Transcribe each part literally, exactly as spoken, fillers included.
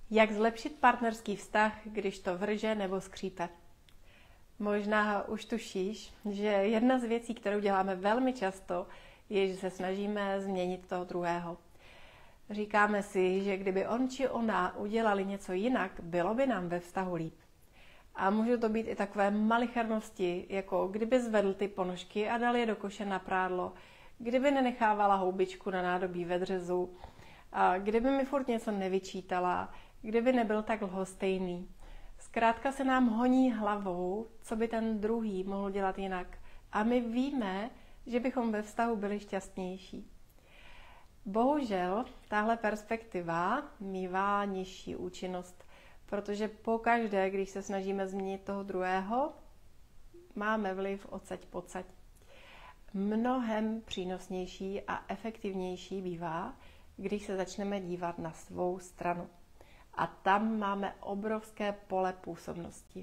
Jak zlepšit partnerský vztah, když to vrže nebo skřípe? Možná už tušíš, že jedna z věcí, kterou děláme velmi často, je, že se snažíme změnit toho druhého. Říkáme si, že kdyby on či ona udělali něco jinak, bylo by nám ve vztahu líp. A můžou to být i takové malichernosti, jako kdyby zvedl ty ponožky a dal je do koše na prádlo, kdyby nenechávala houbičku na nádobí ve dřezu, a kdyby mi furt něco nevyčítala, kdyby nebyl tak lhostejný. Zkrátka se nám honí hlavou, co by ten druhý mohl dělat jinak. A my víme, že bychom ve vztahu byli šťastnější. Bohužel, tahle perspektiva mívá nižší účinnost, protože pokaždé, když se snažíme změnit toho druhého, máme vliv odsaď pocať. Mnohem přínosnější a efektivnější bývá, když se začneme dívat na svou stranu. A tam máme obrovské pole působnosti.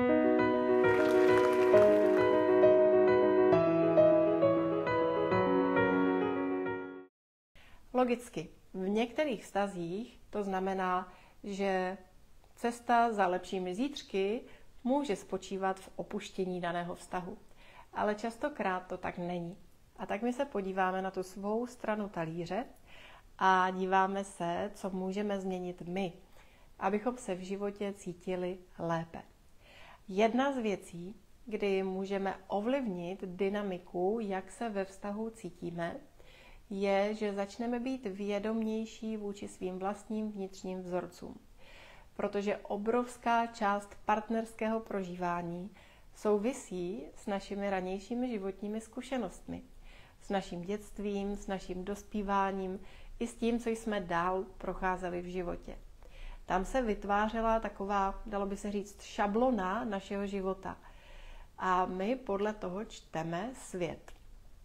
Logicky, v některých vztazích to znamená, že cesta za lepšími zítřky může spočívat v opuštění daného vztahu. Ale častokrát to tak není. A tak my se podíváme na tu svou stranu talíře a díváme se, co můžeme změnit my, abychom se v životě cítili lépe. Jedna z věcí, kdy můžeme ovlivnit dynamiku, jak se ve vztahu cítíme, je, že začneme být vědomější vůči svým vlastním vnitřním vzorcům. Protože obrovská část partnerského prožívání souvisí s našimi ranějšími životními zkušenostmi, s naším dětstvím, s naším dospíváním i s tím, co jsme dál procházeli v životě. Tam se vytvářela taková, dalo by se říct, šablona našeho života. A my podle toho čteme svět.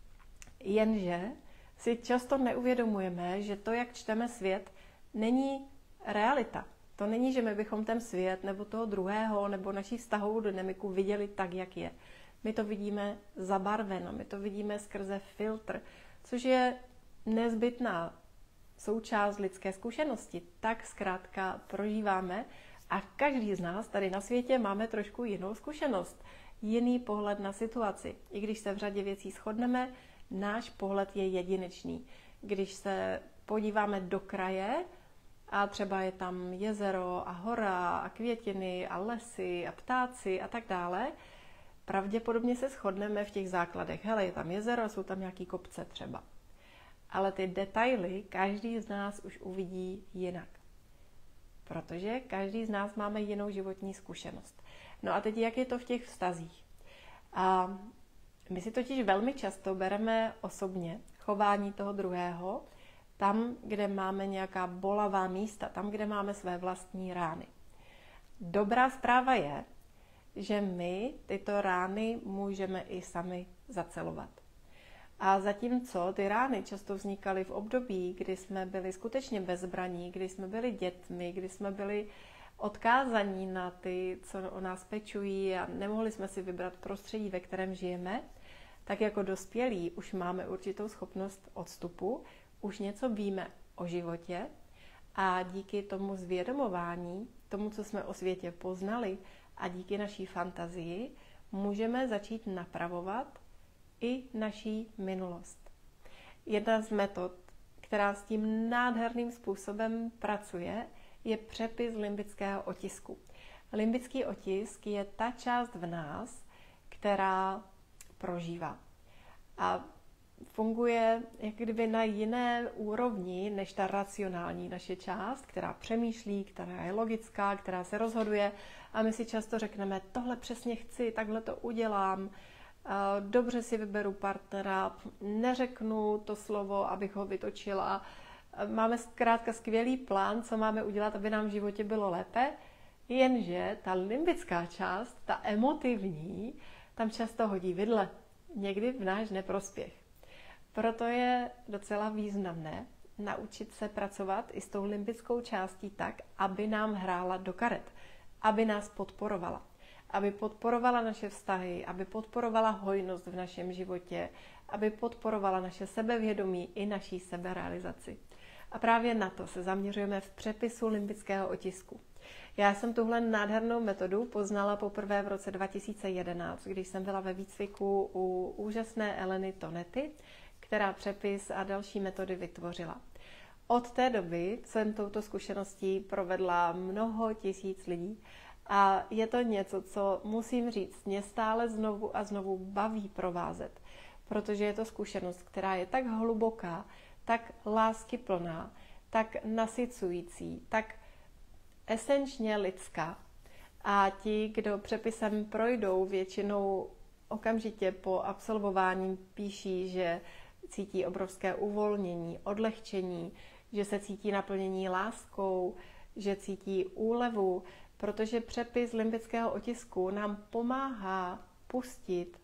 Jenže si často neuvědomujeme, že to, jak čteme svět, není realita. To není, že my bychom ten svět nebo toho druhého nebo naší vztahovou dynamiku viděli tak, jak je. My to vidíme zabarveno, my to vidíme skrze filtr, což je nezbytná součást lidské zkušenosti. Tak zkrátka prožíváme a každý z nás tady na světě máme trošku jinou zkušenost, jiný pohled na situaci. I když se v řadě věcí shodneme, náš pohled je jedinečný. Když se podíváme do kraje a třeba je tam jezero a hora a květiny a lesy a ptáci a tak dále, pravděpodobně se shodneme v těch základech. Hele, je tam jezero, jsou tam nějaký kopce třeba. Ale ty detaily každý z nás už uvidí jinak. Protože každý z nás máme jinou životní zkušenost. No a teď jak je to v těch vztazích? A my si totiž velmi často bereme osobně chování toho druhého tam, kde máme nějaká bolavá místa, tam, kde máme své vlastní rány. Dobrá zpráva je, že my tyto rány můžeme i sami zacelovat. A zatímco ty rány často vznikaly v období, kdy jsme byli skutečně bezbraní, kdy jsme byli dětmi, kdy jsme byli odkázaní na ty, co o nás pečují a nemohli jsme si vybrat prostředí, ve kterém žijeme, tak jako dospělí už máme určitou schopnost odstupu, už něco víme o životě a díky tomu zvědomování, tomu, co jsme o světě poznali a díky naší fantazii, můžeme začít napravovat i naší minulost. Jedna z metod, která s tím nádherným způsobem pracuje, je přepis limbického otisku. Limbický otisk je ta část v nás, která prožívá. A funguje jak kdyby na jiné úrovni než ta racionální naše část, která přemýšlí, která je logická, která se rozhoduje a my si často řekneme, tohle přesně chci, takhle to udělám, dobře si vyberu partnera, neřeknu to slovo, abych ho vytočila. Máme zkrátka skvělý plán, co máme udělat, aby nám v životě bylo lépe, jenže ta limbická část, ta emotivní, tam často hodí vidle, někdy v náš neprospěch. Proto je docela významné naučit se pracovat i s tou limbickou částí tak, aby nám hrála do karet, aby nás podporovala. Aby podporovala naše vztahy, aby podporovala hojnost v našem životě, aby podporovala naše sebevědomí i naší seberealizaci. A právě na to se zaměřujeme v přepisu limbického otisku. Já jsem tuhle nádhernou metodu poznala poprvé v roce dva tisíce jedenáct, když jsem byla ve výcviku u úžasné Eleny Tonety, která přepis a další metody vytvořila. Od té doby jsem touto zkušeností provedla mnoho tisíc lidí a je to něco, co musím říct, mě stále znovu a znovu baví provázet, protože je to zkušenost, která je tak hluboká, tak láskyplná, tak nasycující, tak esenčně lidská. A ti, kdo přepisem projdou, většinou okamžitě po absolvování píší, že cítí obrovské uvolnění, odlehčení, že se cítí naplnění láskou, že cítí úlevu, protože přepis limbického otisku nám pomáhá pustit,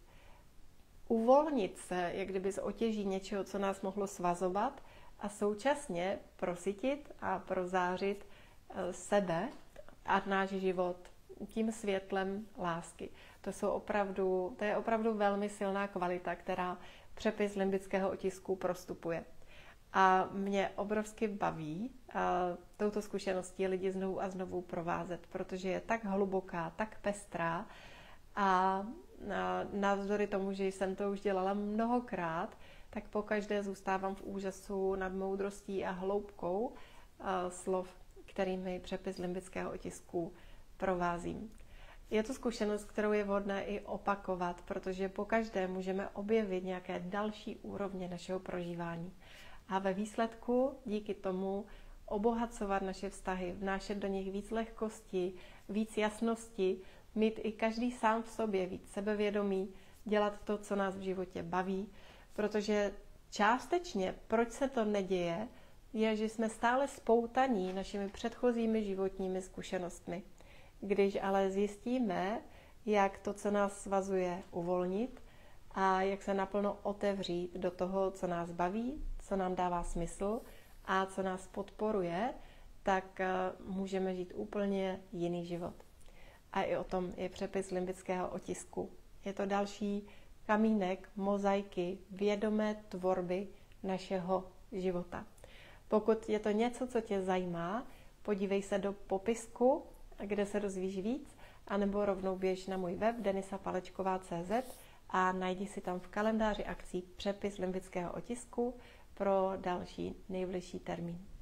uvolnit se, jak kdyby z otěží něčeho, co nás mohlo svazovat, a současně prosytit a prozářit sebe a náš život tím světlem lásky. To jsou opravdu, to je opravdu velmi silná kvalita, která přepis limbického otisku prostupuje. A mě obrovsky baví a, touto zkušeností lidi znovu a znovu provázet, protože je tak hluboká, tak pestrá a, a navzdory tomu, že jsem to už dělala mnohokrát, tak pokaždé zůstávám v úžasu nad moudrostí a hloubkou a, slov, kterými přepis limbického otisku provázím. Je to zkušenost, kterou je vhodné i opakovat, protože pokaždé můžeme objevit nějaké další úrovně našeho prožívání. A ve výsledku díky tomu obohacovat naše vztahy, vnášet do nich víc lehkosti, víc jasnosti, mít i každý sám v sobě víc sebevědomí, dělat to, co nás v životě baví, protože částečně, proč se to neděje, je, že jsme stále spoutaní našimi předchozími životními zkušenostmi. Když ale zjistíme, jak to, co nás svazuje, uvolnit a jak se naplno otevřít do toho, co nás baví, co nám dává smysl a co nás podporuje, tak můžeme žít úplně jiný život. A i o tom je přepis limbického otisku. Je to další kamínek, mozaiky, vědomé tvorby našeho života. Pokud je to něco, co tě zajímá, podívej se do popisku, kde se dozvíš víc, anebo rovnou běž na můj web denisa palečková tečka cé zet a najdi si tam v kalendáři akcí přepis limbického otisku pro další nejbližší termín.